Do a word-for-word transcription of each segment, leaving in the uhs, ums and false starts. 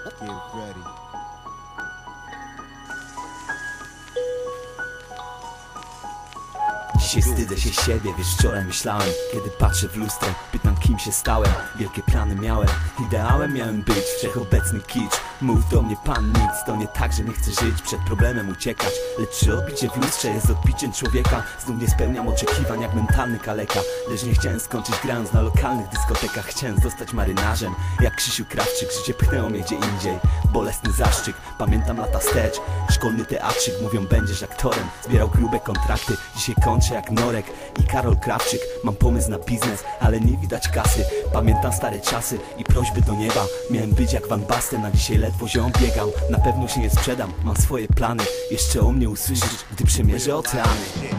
Get ready. Dzisiaj wstydzę się siebie, wiesz, wczoraj myślałem, kiedy patrzę w lustro, pytam kim się stałem. Wielkie plany miałem, ideałem miałem być, wszechobecny kicz. Mów do mnie pan nic, to nie tak, że nie chcę żyć, przed problemem uciekać. Lecz czy odbicie w lustrze jest odbiciem człowieka? Znów nie spełniam oczekiwań jak mentalny kaleka. Lecz nie chciałem skończyć grając na lokalnych dyskotekach. Chciałem zostać marynarzem, jak Krzysiu Krawczyk. Życie pchnęło mnie gdzie indziej, bolesny zaszczyk. Pamiętam lata wstecz, szkolny teatrzyk. Mówią będziesz aktorem, zbierał grube kontrakty. Dzisiaj kończę jak Norek i Karol Krawczyk. Mam pomysł na biznes, ale nie widać kasy. Pamiętam stare czasy i prośby do nieba. Miałem być jak Van Basten, a dzisiaj ledwo ziom biegał. Na pewno się nie sprzedam, mam swoje plany. Jeszcze o mnie usłyszysz, gdy przemierzę oceany.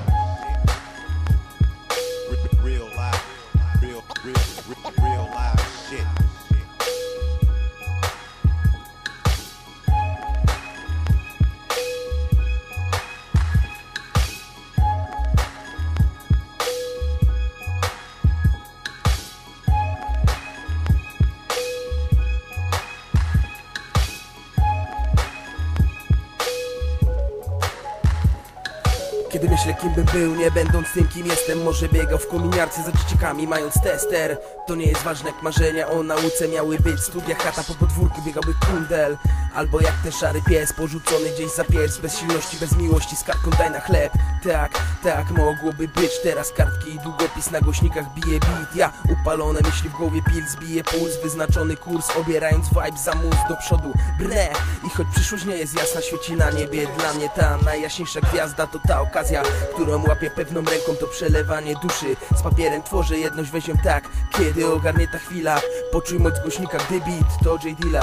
Kiedy myślę kim bym był, nie będąc tym kim jestem. Może biegał w kominiarce za dzieciakami mając tester. To nie jest ważne jak marzenia o nauce miały być. Studia, chata po podwórku, biegałby kundel. Albo jak ten szary pies porzucony gdzieś za pies. Bez silności, bez miłości, z kartką daj na chleb. Tak, tak mogłoby być. Teraz kartki i długopis na głośnikach bije beat. Ja upalone myśli w głowie, pil zbije puls. Wyznaczony kurs, obierając vibe za mózg do przodu. Brne! I choć przyszłość nie jest jasna, świeci na niebie. Dla mnie ta najjaśniejsza gwiazda to ta okazja, którą łapię pewną ręką, to przelewanie duszy. Z papierem tworzę jedność, weź ją tak, kiedy ogarnie ta chwila. Poczuj moc głośnika, gdy beat to J Dilla.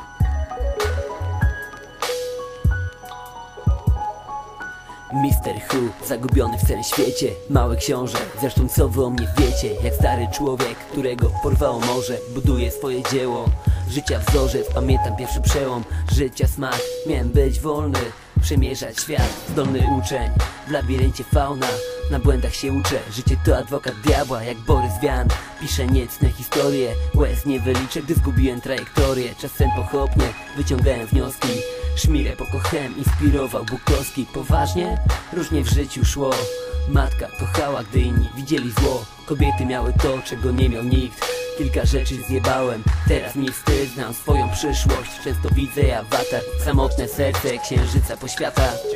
mister Who, zagubiony w całym świecie. Mały książę, zresztą co wy o mnie wiecie? Jak stary człowiek, którego porwało morze. Buduje swoje dzieło, życia wzorzec. Pamiętam pierwszy przełom, życia smak. Miałem być wolny, przemierzać świat. Zdolny uczeń, w labiryncie fauna. Na błędach się uczę, życie to adwokat diabła. Jak Borys Vian, piszę niecne historie. Łez nie wyliczę, gdy zgubiłem trajektorię. Czasem pochopnie wyciągałem wnioski. Szmirę pokochem, inspirował Bukowski. Poważnie? Różnie w życiu szło. Matka kochała, gdy inni widzieli zło. Kobiety miały to, czego nie miał nikt. Kilka rzeczy zjebałem, teraz mi wstyd. Znam swoją przyszłość, często widzę awatar. Samotne serce księżyca poświata.